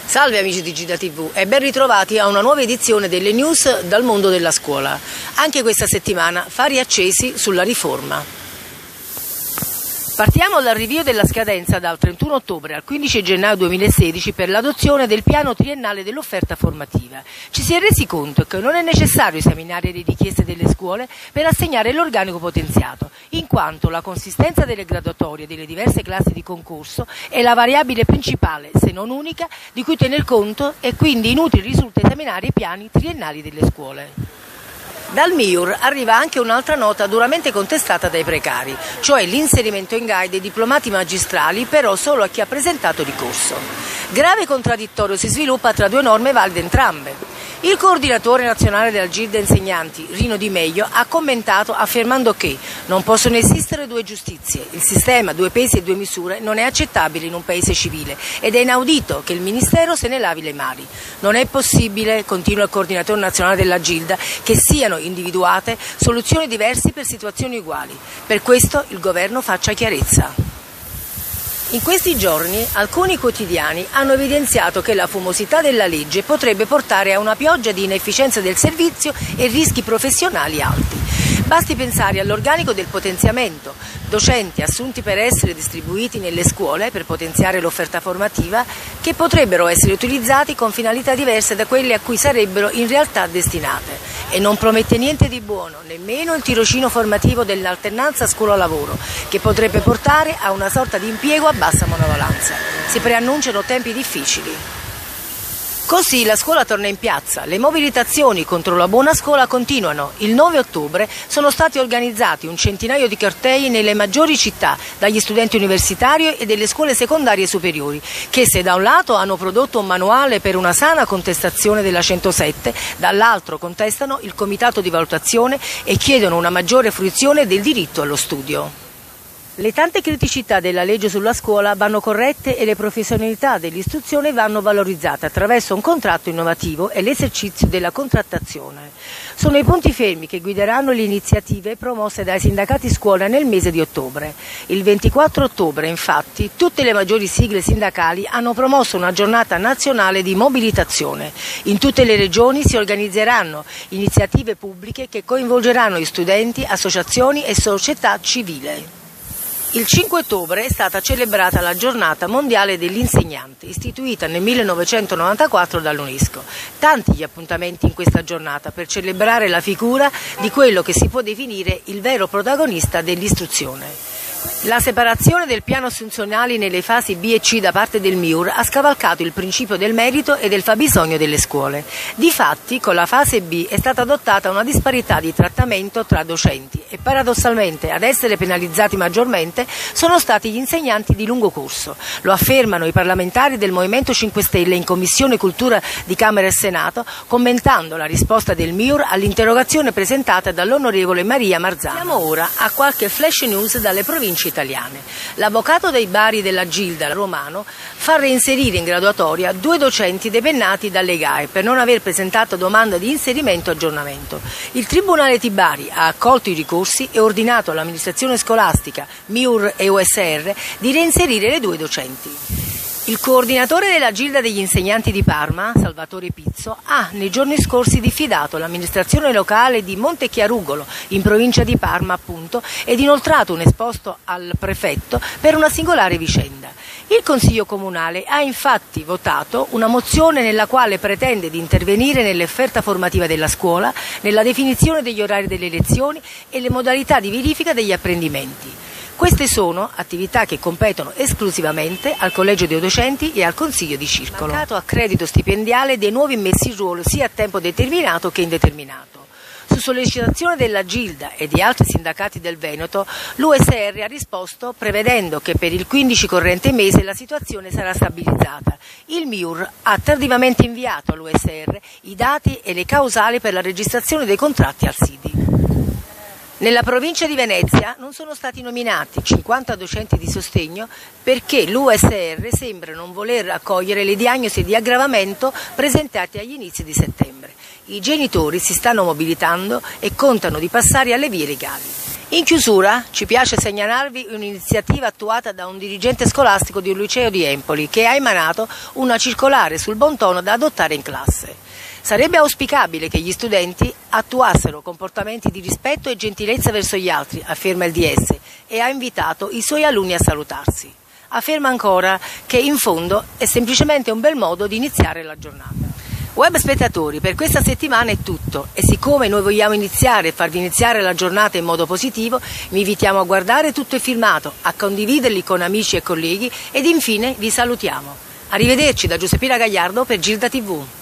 Salve amici di Gilda TV e ben ritrovati a una nuova edizione delle news dal mondo della scuola. Anche questa settimana fari accesi sulla riforma. Partiamo dal rinvio della scadenza dal 31 ottobre al 15 gennaio 2016 per l'adozione del piano triennale dell'offerta formativa. Ci si è resi conto che non è necessario esaminare le richieste delle scuole per assegnare l'organico potenziato, in quanto la consistenza delle graduatorie delle diverse classi di concorso è la variabile principale, se non unica, di cui tener conto e quindi inutile risulta esaminare i piani triennali delle scuole. Dal MIUR arriva anche un'altra nota duramente contestata dai precari, cioè l'inserimento in GAE dei diplomati magistrali però solo a chi ha presentato ricorso. Grave contraddittorio si sviluppa tra due norme valide entrambe. Il coordinatore nazionale della Gilda Insegnanti, Rino Di Meglio, ha commentato affermando che non possono esistere due giustizie, il sistema due pesi e due misure non è accettabile in un paese civile ed è inaudito che il Ministero se ne lavi le mani. Non è possibile, continua il coordinatore nazionale della Gilda, che siano individuate soluzioni diverse per situazioni uguali. Per questo il governo faccia chiarezza. In questi giorni alcuni quotidiani hanno evidenziato che la fumosità della legge potrebbe portare a una pioggia di inefficienza del servizio e rischi professionali alti. Basti pensare all'organico del potenziamento, docenti assunti per essere distribuiti nelle scuole per potenziare l'offerta formativa, che potrebbero essere utilizzati con finalità diverse da quelle a cui sarebbero in realtà destinate. E non promette niente di buono, nemmeno il tirocino formativo dell'alternanza scuola-lavoro, che potrebbe portare a una sorta di impiego a bassa manovalanza. Si preannunciano tempi difficili. Così la scuola torna in piazza, le mobilitazioni contro la buona scuola continuano. Il 9 ottobre sono stati organizzati un centinaio di cortei nelle maggiori città, dagli studenti universitari e delle scuole secondarie superiori, che se da un lato hanno prodotto un manuale per una sana contestazione della 107, dall'altro contestano il comitato di valutazione e chiedono una maggiore fruizione del diritto allo studio. Le tante criticità della legge sulla scuola vanno corrette e le professionalità dell'istruzione vanno valorizzate attraverso un contratto innovativo e l'esercizio della contrattazione. Sono i punti fermi che guideranno le iniziative promosse dai sindacati scuola nel mese di ottobre. Il 24 ottobre, infatti, tutte le maggiori sigle sindacali hanno promosso una giornata nazionale di mobilitazione. In tutte le regioni si organizzeranno iniziative pubbliche che coinvolgeranno gli studenti, associazioni e società civile. Il 5 ottobre è stata celebrata la Giornata Mondiale dell'Insegnante, istituita nel 1994 dall'UNESCO. Tanti gli appuntamenti in questa giornata per celebrare la figura di quello che si può definire il vero protagonista dell'istruzione. La separazione del piano assunzionali nelle fasi B e C da parte del MIUR ha scavalcato il principio del merito e del fabbisogno delle scuole. Difatti, con la fase B è stata adottata una disparità di trattamento tra docenti e paradossalmente ad essere penalizzati maggiormente sono stati gli insegnanti di lungo corso. Lo affermano i parlamentari del Movimento 5 Stelle in Commissione Cultura di Camera e Senato, commentando la risposta del MIUR all'interrogazione presentata dall'onorevole Maria Marzano. Siamo ora a qualche flash news dalle province italiane. L'avvocato dei Bari della Gilda, Romano, fa reinserire in graduatoria due docenti depennati dalle GAE per non aver presentato domanda di inserimento e aggiornamento. Il Tribunale di Bari ha accolto i ricorsi e ordinato all'amministrazione scolastica, MIUR e USR di reinserire le due docenti. Il coordinatore della Gilda degli Insegnanti di Parma, Salvatore Pizzo, ha nei giorni scorsi diffidato l'amministrazione locale di Montechiarugolo, in provincia di Parma appunto, ed inoltrato un esposto al prefetto per una singolare vicenda. Il Consiglio Comunale ha infatti votato una mozione nella quale pretende di intervenire nell'offerta formativa della scuola, nella definizione degli orari delle lezioni e le modalità di verifica degli apprendimenti. Queste sono attività che competono esclusivamente al Collegio dei Docenti e al Consiglio di Circolo. Mancato accredito stipendiale dei nuovi immessi in ruolo sia a tempo determinato che indeterminato. Su sollecitazione della Gilda e di altri sindacati del Veneto, l'USR ha risposto prevedendo che per il 15 corrente mese la situazione sarà stabilizzata. Il MIUR ha tardivamente inviato all'USR i dati e le causali per la registrazione dei contratti al SIDI. Nella provincia di Venezia non sono stati nominati 50 docenti di sostegno perché l'USR sembra non voler accogliere le diagnosi di aggravamento presentate agli inizi di settembre. I genitori si stanno mobilitando e contano di passare alle vie legali. In chiusura ci piace segnalarvi un'iniziativa attuata da un dirigente scolastico di un liceo di Empoli che ha emanato una circolare sul buon tono da adottare in classe. Sarebbe auspicabile che gli studenti attuassero comportamenti di rispetto e gentilezza verso gli altri, afferma il DS, e ha invitato i suoi alunni a salutarsi. Afferma ancora che in fondo è semplicemente un bel modo di iniziare la giornata. Web spettatori, per questa settimana è tutto e siccome noi vogliamo iniziare e farvi iniziare la giornata in modo positivo, vi invitiamo a guardare tutto il filmato, a condividerli con amici e colleghi ed infine vi salutiamo. Arrivederci da Giuseppina Gagliardo per Gilda TV.